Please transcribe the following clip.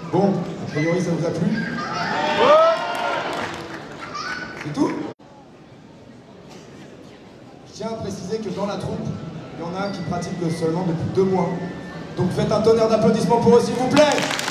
Bon, a priori ça vous a plu? C'est tout? Je tiens à préciser que dans la troupe, il y en a qui pratiquent seulement depuis 2 mois. Donc faites un tonnerre d'applaudissements pour eux s'il vous plaît.